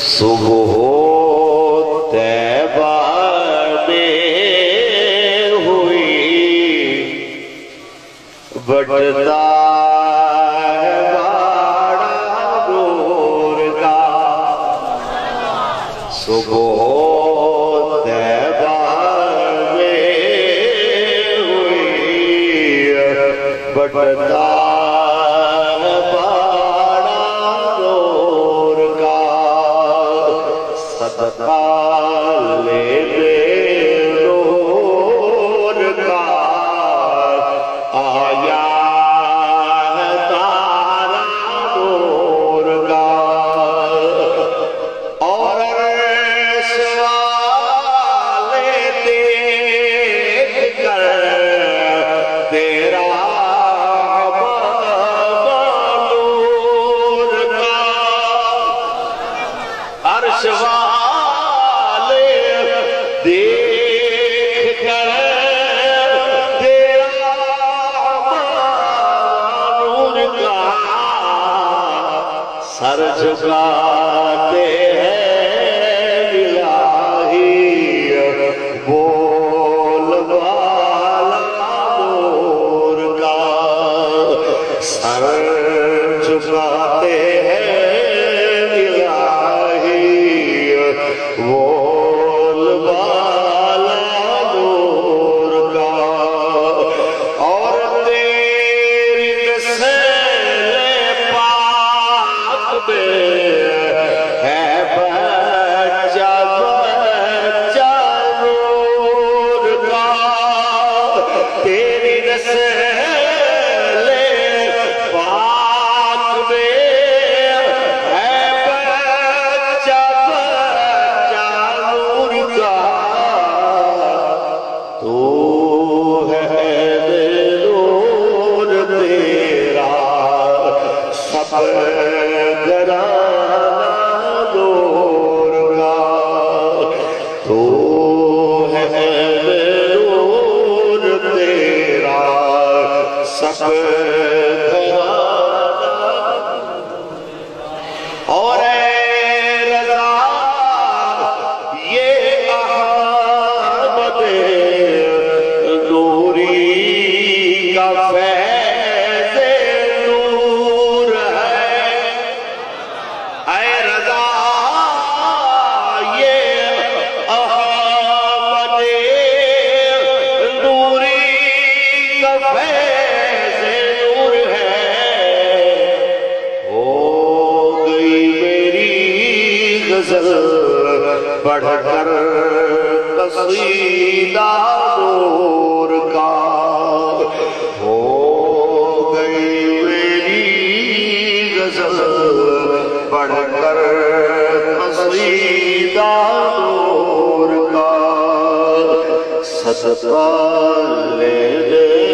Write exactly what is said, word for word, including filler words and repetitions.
صبح طیبہ میں ہوئی بٹتا ہے باڑا نور کا صبح طیبہ میں ہوئی بٹتا لے دے نور کا آیا ہے تارا نور کا اور عرش والے دیکھ کر تیرا نور کا عرش والے دیکھ کر تیرا نور کا سر جھکاتے ہیں الہی بول والا نور کا سر جھکاتے ہیں بول والا نور کا اور تیری نسل پاک میں ہے بچہ بچہ نور کا تیری نسل پاک میں گرانہ نور کا تو ہے نور تیرا سب گرانہ اور اے رضا یہ احمد نوری کا فیض نور ہے اے رضا یہ احمد نوری کا فیض نور ہے ہو گئی میری غزل بڑھ کر قصیدہ نور کا ہو گئی میری غزل بڑھ کر قصیدہ نور کا صدقہ لے دے